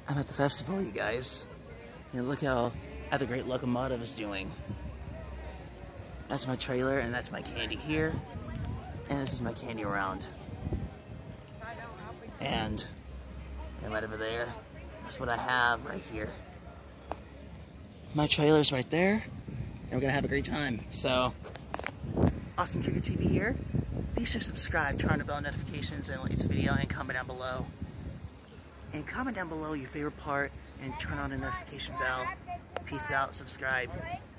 I'm at the festival, you guys. And look how the great Locomotive is doing. That's my trailer, and that's my candy here. And this is my candy around. And right over there, that's what I have right here. My trailer's right there, and we're gonna have a great time. So, Awesome Trigger TV here. Be sure to subscribe, turn on the bell notifications, and like this video, and comment down below. And comment down below your favorite part, and turn on the notification bell. Peace out, subscribe.